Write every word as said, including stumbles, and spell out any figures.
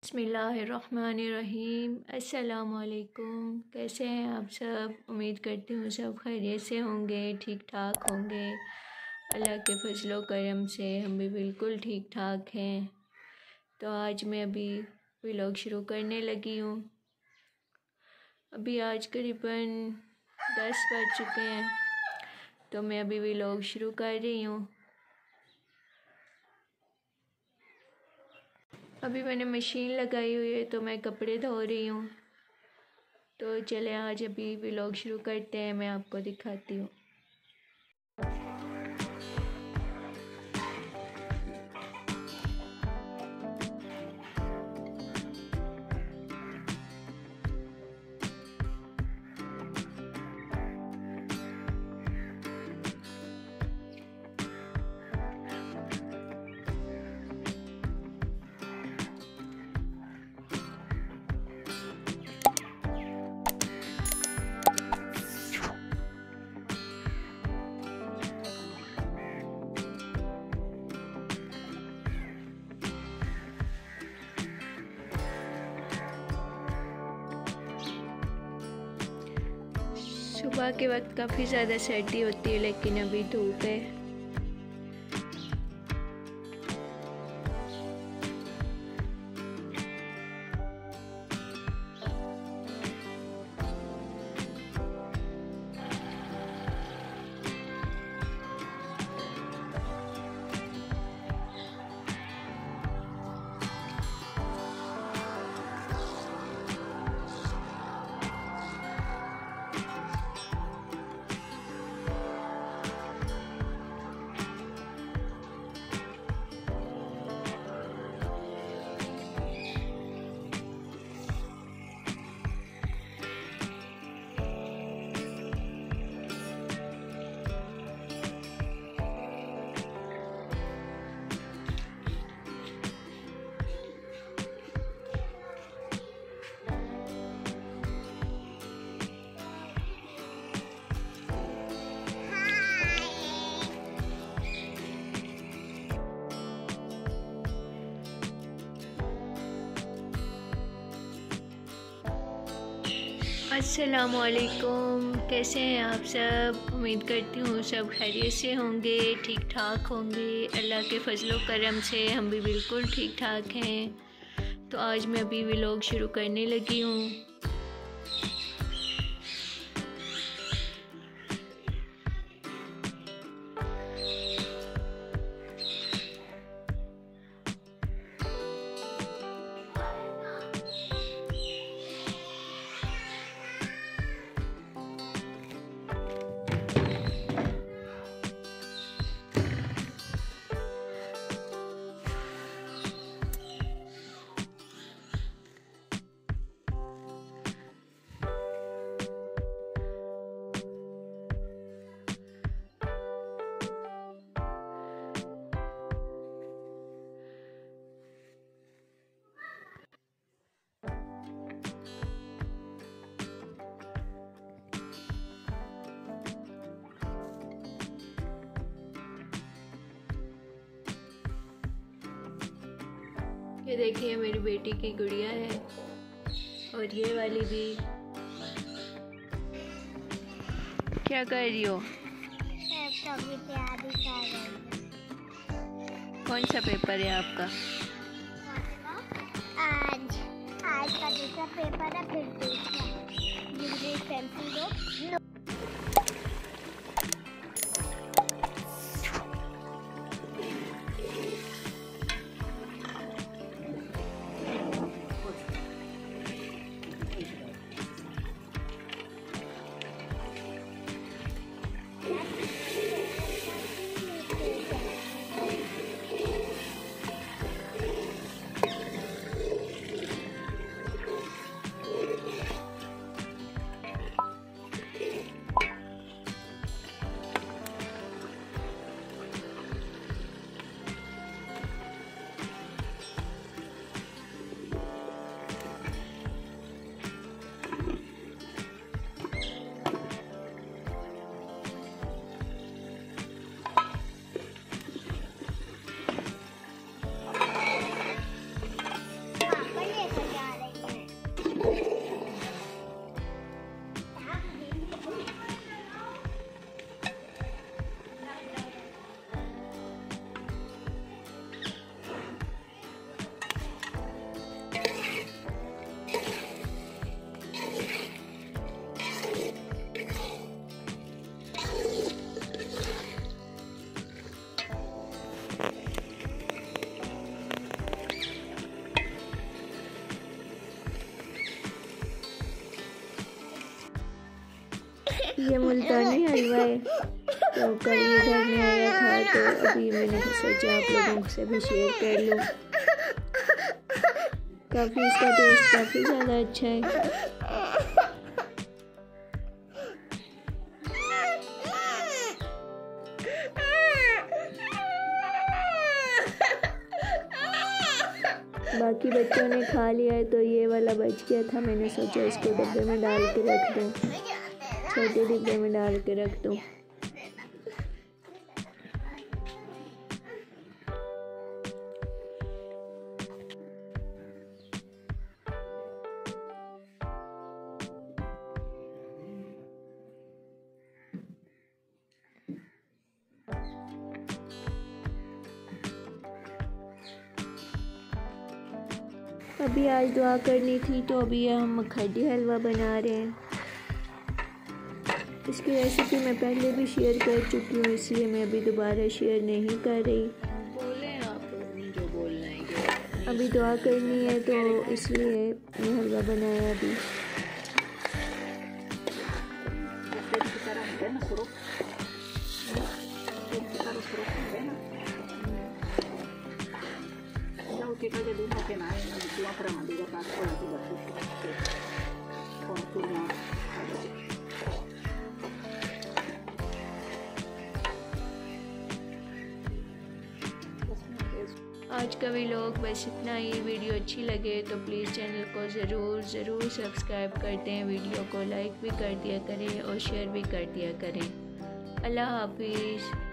बिस्मिल्लाहिर्रहमानिर्रहीम। अस्सलामुअलैकुम। कैसे हैं आप सब? उम्मीद करती हूँ सब खैरियत से होंगे, ठीक ठाक होंगे। अल्लाह के फजलो करम से हम भी बिल्कुल ठीक ठाक हैं। तो आज मैं अभी व्लॉग शुरू करने लगी हूँ। अभी आज करीबन दस बज चुके हैं, तो मैं अभी व्लॉग शुरू कर रही हूँ। अभी मैंने मशीन लगाई हुई है, तो मैं कपड़े धो रही हूँ। तो चले आज अभी व्लॉग शुरू करते हैं, मैं आपको दिखाती हूँ। सुबह के वक्त काफ़ी ज़्यादा सर्दी होती है, लेकिन अभी धूप है। अस्सलामुअलैकुम। कैसे हैं आप सब? उम्मीद करती हूँ सब खैरियत से होंगे, ठीक ठाक होंगे। अल्लाह के फजलो करम से हम भी बिल्कुल ठीक ठाक हैं। तो आज मैं अभी व्लॉग शुरू करने लगी हूँ। ये देखिए मेरी बेटी की गुड़िया है, और ये वाली भी। क्या कर रही हो? कौन सा पेपर है आपका? आज आज का दूसरा पेपर है, फिर दूसरा मुझे पेंसिल दो। ये मुल्तानी हलवा है, तो कल ये घर में आया था, तो अभी मैंने सोचा आप लोगों से भी शेयर कर लूँ। काफ़ी इसका टेस्ट काफ़ी ज़्यादा अच्छा है। बाकी बच्चों ने खा लिया है, तो ये वाला बच गया था, मैंने सोचा इसको डब्बे में डाल के रख दूँ, छोटे डिब्बे में डाल के रख दूँ। अभी आज दुआ करनी थी, तो अभी हम खड्डी हलवा बना रहे हैं। इसकी रेसिपी मैं पहले भी शेयर कर चुकी हूँ, इसलिए मैं अभी दोबारा शेयर नहीं कर रही। बोलें आप जो बोलना है। अभी दुआ करनी है, तो इसलिए ये हलवा बनाया अभी। Che cosa devo che mai non ti offre ma devo fare con la tua fortuna. आज का व्लॉग बस इतना ही। वीडियो अच्छी लगे तो प्लीज़ चैनल को ज़रूर ज़रूर सब्सक्राइब कर दें, वीडियो को लाइक भी कर दिया करें और शेयर भी कर दिया करें। अल्लाह हाफिज़।